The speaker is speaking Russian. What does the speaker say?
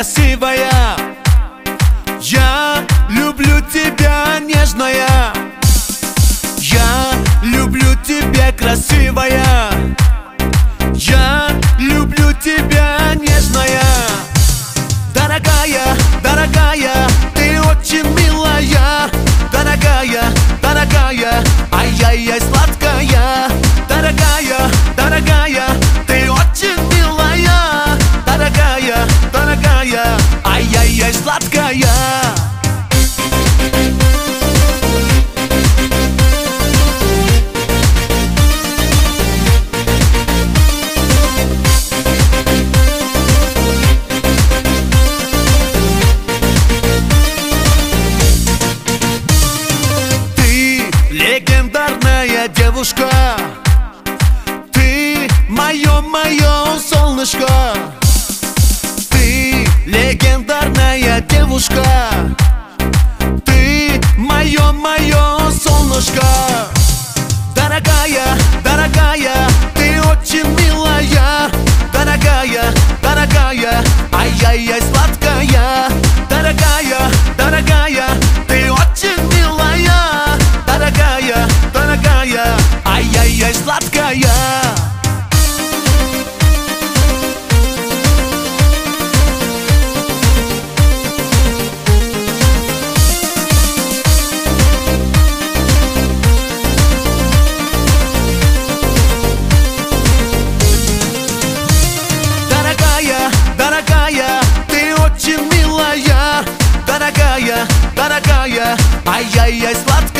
красивая. Я люблю тебя, нежная. Я люблю тебя, красивая. Я люблю тебя, нежная. Дорогая, дорогая, ты очень милая. Дорогая, дорогая, ай-яй-яй, сладкая. Дорогая, дорогая, ты очень милая. Дорогая, дорогая, ай-яй-яй, сладкая. Легендарная девушка, ты мое солнышко. Ты легендарная девушка, ты мое солнышко. Дорогая, дорогая, ты очень милая. Дорогая, дорогая, ай-яй-яй, сладкая. Дорогая, дорогая, ты очень милая. Дорогая, дорогая, ай-яй-яй, сладкая. Дорогая, дорогая, ты очень милая. Дорогая, дорогая, ай-яй-яй, сладкая.